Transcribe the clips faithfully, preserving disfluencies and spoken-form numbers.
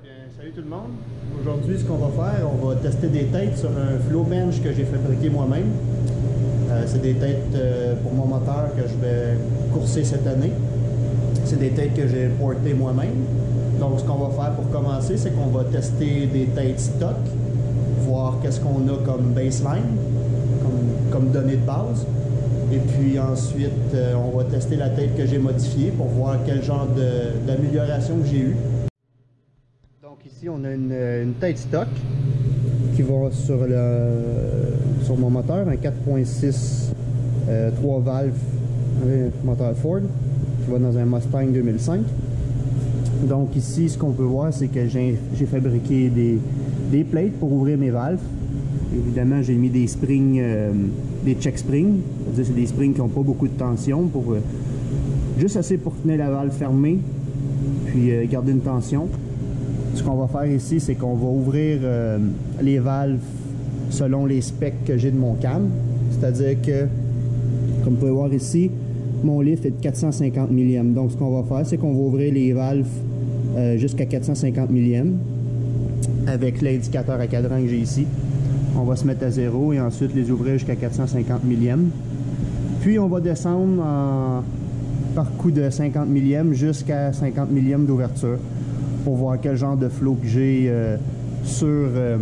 bien, salut tout le monde. Aujourd'hui, ce qu'on va faire, on va tester des têtes sur un flow bench que j'ai fabriqué moi-même. Euh, c'est des têtes euh, pour mon moteur que je vais courser cette année. C'est des têtes que j'ai portées moi-même. Donc, ce qu'on va faire pour commencer, c'est qu'on va tester des têtes stock, voir qu'est-ce qu'on a comme baseline, comme, comme données de base. Et puis ensuite, euh, on va tester la tête que j'ai modifiée pour voir quel genre d'amélioration que j'ai eu. Donc ici, on a une, une tête stock qui va sur, le, sur mon moteur, un quatre point six, euh, trois valves, un moteur Ford, qui va dans un Mustang deux mille cinq. Donc ici, ce qu'on peut voir, c'est que j'ai fabriqué des, des plates pour ouvrir mes valves. Évidemment, j'ai mis des springs, euh, des check springs, c'est-à-dire c'est des springs qui n'ont pas beaucoup de tension, pour euh, juste assez pour tenir la valve fermée, puis euh, garder une tension. Ce qu'on va faire ici, c'est qu'on va ouvrir euh, les valves selon les specs que j'ai de mon cam, c'est-à-dire que, comme vous pouvez voir ici, mon lift est de quatre cent cinquante millièmes. Donc, ce qu'on va faire, c'est qu'on va ouvrir les valves euh, jusqu'à quatre cent cinquante millièmes avec l'indicateur à cadran que j'ai ici. On va se mettre à zéro et ensuite les ouvrir jusqu'à quatre cent cinquante millièmes. Puis on va descendre en, par coup de cinquante millièmes jusqu'à cinquante millièmes d'ouverture pour voir quel genre de flow que j'ai euh, sur euh,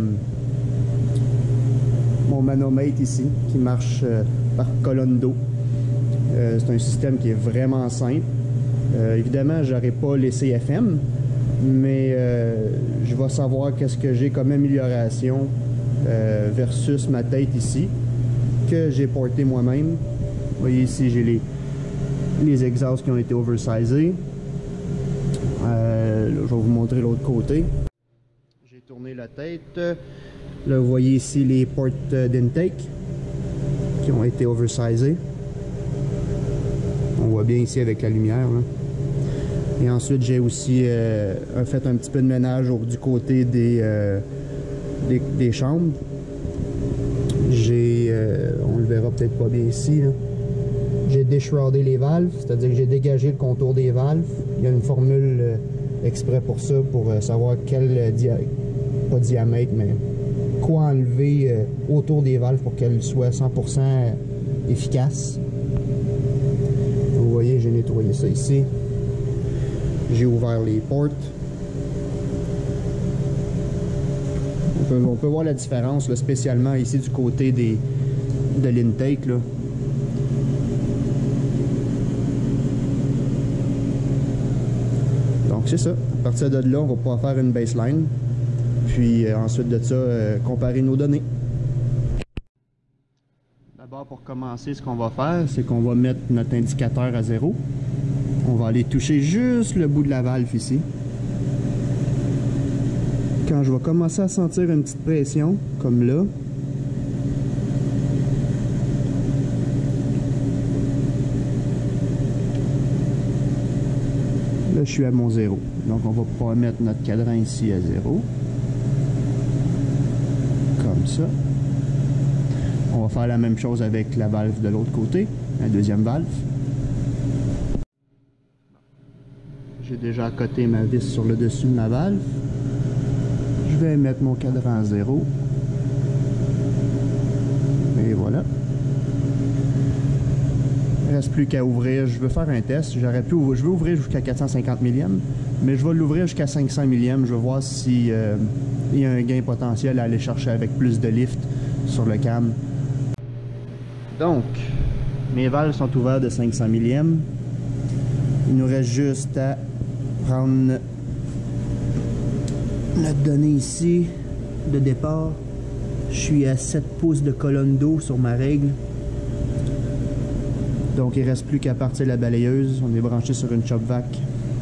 mon manomètre ici qui marche euh, par colonne d'eau. Euh, c'est un système qui est vraiment simple. Euh, évidemment, je n'aurai pas les C F M, mais euh, je vais savoir qu'est-ce que j'ai comme amélioration Euh, versus ma tête ici que j'ai porté moi-même. Vous voyez ici, j'ai les, les exhausts qui ont été oversizés. Euh, là, je vais vous montrer l'autre côté. J'ai tourné la tête. Là, vous voyez ici les portes d'intake qui ont été oversizés. On voit bien ici avec la lumière, là. Et ensuite, j'ai aussi euh, fait un petit peu de ménage au, du côté des euh, Des, des chambres. J'ai, euh, on le verra peut-être pas bien ici, j'ai déshroudé les valves, c'est-à-dire que j'ai dégagé le contour des valves. Il y a une formule euh, exprès pour ça, pour euh, savoir quel euh, dia pas diamètre, mais quoi enlever euh, autour des valves pour qu'elles soient cent pour cent efficaces. Vous voyez, j'ai nettoyé ça ici. J'ai ouvert les portes. On peut, on peut voir la différence, là, spécialement ici du côté des, de l'intake. Donc c'est ça. À partir de là, on va pouvoir faire une baseline. Puis euh, ensuite de ça, euh, comparer nos données. D'abord, pour commencer, ce qu'on va faire, c'est qu'on va mettre notre indicateur à zéro. On va aller toucher juste le bout de la valve ici. Quand je vais commencer à sentir une petite pression, comme là, là je suis à mon zéro. Donc on va pouvoir mettre notre cadran ici à zéro. Comme ça. On va faire la même chose avec la valve de l'autre côté, la deuxième valve. J'ai déjà accoté ma vis sur le dessus de ma valve. Je vais mettre mon cadran à zéro. Et voilà. Il ne reste plus qu'à ouvrir. Je veux faire un test. J'aurais pu ouvrir, je veux ouvrir jusqu'à quatre cent cinquante millièmes, mais je vais l'ouvrir jusqu'à cinq cents millièmes. Je veux voir si euh, il y a un gain potentiel à aller chercher avec plus de lift sur le cam. Donc, mes valves sont ouvertes de cinq cents millièmes. Il nous reste juste à prendre notre donnée ici de départ. Je suis à sept pouces de colonne d'eau sur ma règle. Donc il ne reste plus qu'à partir la balayeuse. On est branché sur une chop vac.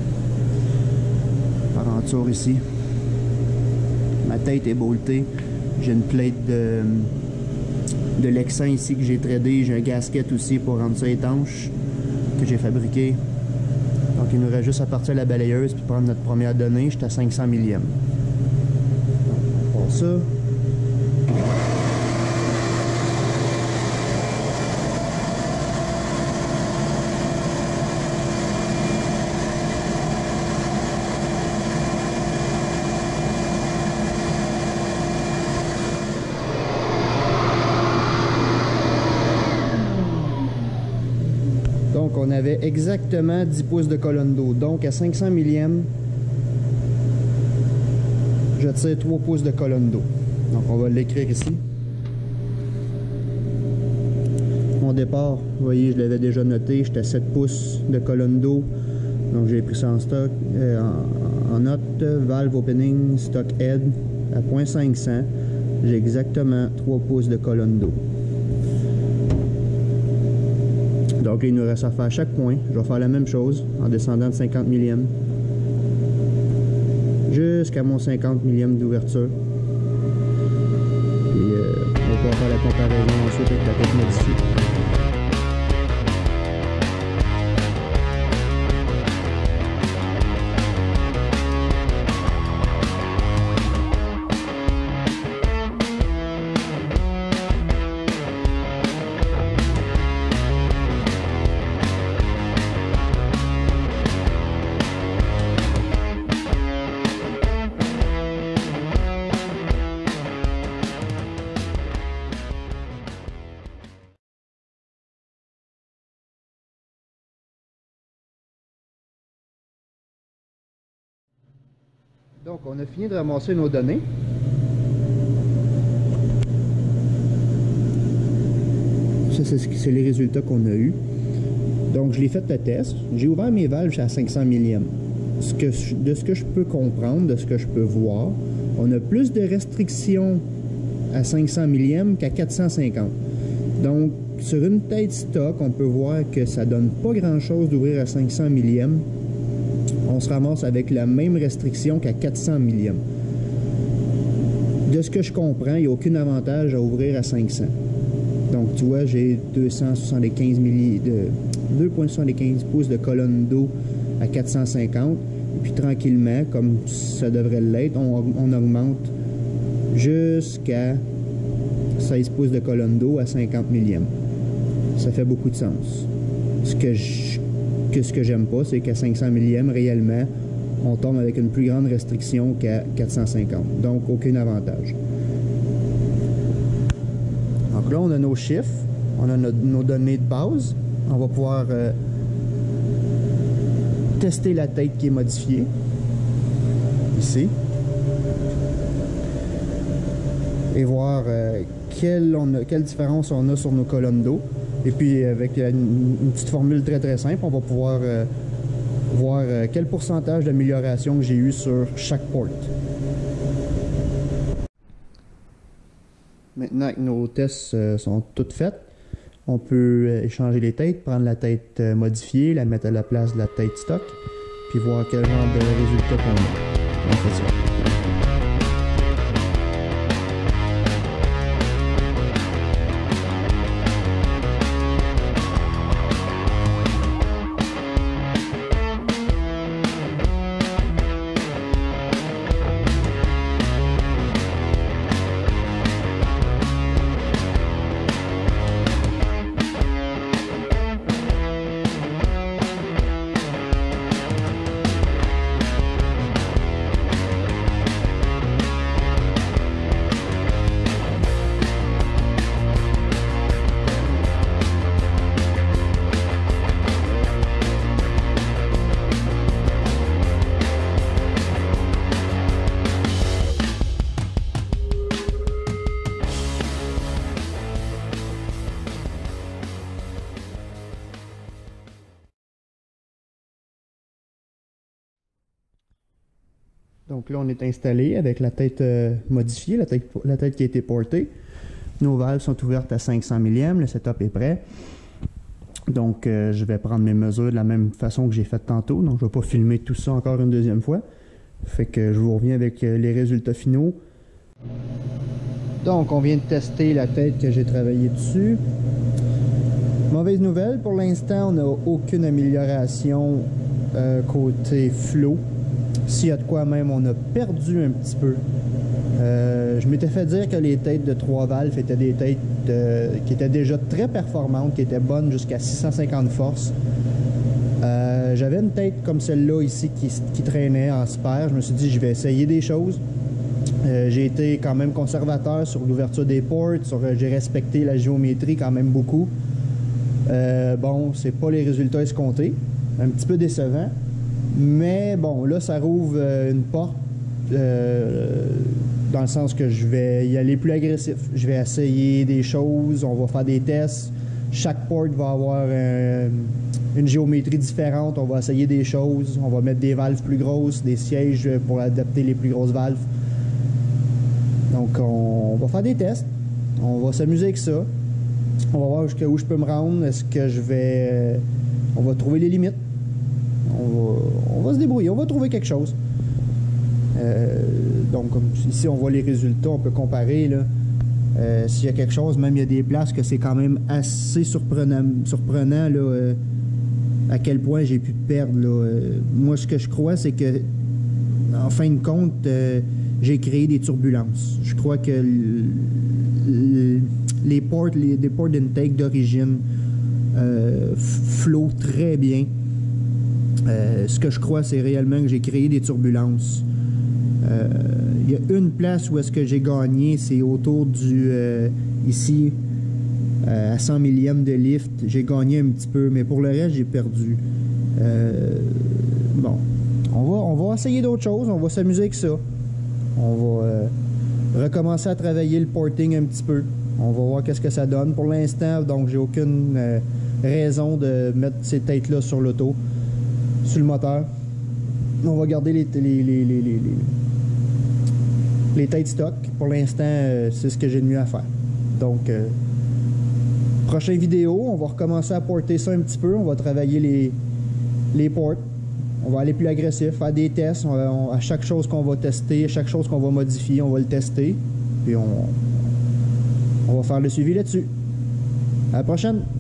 Par en tour ici. Ma tête est boltée. J'ai une plate de, de Lexan ici que j'ai tradé. J'ai un gasket aussi pour rendre ça étanche que j'ai fabriqué. Donc il nous reste juste à partir la balayeuse puis prendre notre première donnée. J'étais à cinq cents millièmes. Ça. Donc, on avait exactement dix pouces de colonne d'eau. Donc, à cinq cents millièmes, je tire trois pouces de colonne d'eau. Donc, on va l'écrire ici. Mon départ, vous voyez, je l'avais déjà noté, j'étais à sept pouces de colonne d'eau. Donc, j'ai pris ça en stock, euh, en, en note, valve opening, stock head, à point cinq cents. J'ai exactement trois pouces de colonne d'eau. Donc, il nous reste à faire à chaque point. Je vais faire la même chose en descendant de cinquante millièmes jusqu'à mon cinquante millièmes d'ouverture. Puis, euh, on va pouvoir faire la comparaison ensuite avec la tête modifiée. Donc, on a fini de ramasser nos données. Ça, c'est les résultats qu'on a eus. Donc, je l'ai fait le test. J'ai ouvert mes valves à cinq cents millièmes. Ce que, de ce que je peux comprendre, de ce que je peux voir, on a plus de restrictions à cinq cents millièmes qu'à quatre cent cinquante. Donc, sur une tête stock, on peut voir que ça donne pas grand-chose d'ouvrir à cinq cents millièmes. On se ramasse avec la même restriction qu'à quatre cents millièmes. De ce que je comprends, il n'y a aucun avantage à ouvrir à cinq cents. Donc, tu vois, j'ai deux cent soixante-quinze milli de deux virgule soixante-quinze pouces de colonne d'eau à quatre cent cinquante. Et puis, tranquillement, comme ça devrait l'être, on, on augmente jusqu'à seize pouces de colonne d'eau à cinquante millièmes. Ça fait beaucoup de sens. Ce que je que ce que j'aime pas, c'est qu'à cinq cents millièmes, réellement, on tombe avec une plus grande restriction qu'à quatre cent cinquante. Donc, aucun avantage. Donc là, on a nos chiffres, on a nos, nos données de base. On va pouvoir euh, tester la tête qui est modifiée. Ici. Et voir euh, quelle, on a, quelle différence on a sur nos colonnes d'eau. Et puis, avec une, une petite formule très très simple, on va pouvoir euh, voir euh, quel pourcentage d'amélioration que j'ai eu sur chaque port. Maintenant que nos tests euh, sont tous faits, on peut euh, échanger les têtes, prendre la tête euh, modifiée, la mettre à la place de la tête stock, puis voir quel genre de résultat qu'on a. On fait ça. Donc là, on est installé avec la tête euh, modifiée, la tête, la tête qui a été portée. Nos valves sont ouvertes à cinq cents millièmes, le setup est prêt. Donc, euh, je vais prendre mes mesures de la même façon que j'ai fait tantôt. Donc, je ne vais pas filmer tout ça encore une deuxième fois. Fait que je vous reviens avec euh, les résultats finaux. Donc, on vient de tester la tête que j'ai travaillé dessus. Mauvaise nouvelle, pour l'instant, on n'a aucune amélioration euh, côté flow. S'il y a de quoi même, on a perdu un petit peu. Euh, je m'étais fait dire que les têtes de trois valves étaient des têtes euh, qui étaient déjà très performantes, qui étaient bonnes jusqu'à six cent cinquante forces. Euh, J'avais une tête comme celle-là ici qui, qui traînait en spare. Je me suis dit, je vais essayer des choses. Euh, j'ai été quand même conservateur sur l'ouverture des ports. Sur, euh, j'ai respecté la géométrie quand même beaucoup. Euh, bon, c'est pas les résultats escomptés. Un petit peu décevant. Mais bon, là, ça rouvre euh, une porte euh, dans le sens que je vais y aller plus agressif. Je vais essayer des choses, on va faire des tests. Chaque port va avoir un, une géométrie différente. On va essayer des choses. On va mettre des valves plus grosses, des sièges pour adapter les plus grosses valves. Donc, on, on va faire des tests. On va s'amuser avec ça. On va voir jusqu'à où je peux me rendre. Est-ce que je vais... On va trouver les limites. On va, on va se débrouiller. On va trouver quelque chose. Euh, donc, comme ici, on voit les résultats. On peut comparer, là. Euh, s'il y a quelque chose, même il y a des places que c'est quand même assez surprenant, surprenant là, euh, à quel point j'ai pu perdre. Là. Euh, moi, ce que je crois, c'est que, en fin de compte, euh, j'ai créé des turbulences. Je crois que le, le, les ports, les, les ports d'intake d'origine euh, flottent très bien. Euh, ce que je crois, c'est réellement que j'ai créé des turbulences. Il euh, y a une place où est-ce que j'ai gagné, c'est autour du, euh, ici, euh, à cent millième de lift. J'ai gagné un petit peu, mais pour le reste, j'ai perdu. Euh, bon, on va, on va essayer d'autres choses, on va s'amuser avec ça. On va euh, recommencer à travailler le porting un petit peu. On va voir qu'est-ce que ça donne. Pour l'instant, donc, j'ai aucune euh, raison de mettre ces têtes-là sur l'auto, sur le moteur. On va garder les... les, les, les, les les têtes stock. Pour l'instant, euh, c'est ce que j'ai de mieux à faire. Donc, euh, prochaine vidéo, on va recommencer à porter ça un petit peu. On va travailler les, les ports. On va aller plus agressif, faire des tests. On va, on, à chaque chose qu'on va tester, à chaque chose qu'on va modifier, on va le tester. Puis on, on va faire le suivi là-dessus. À la prochaine!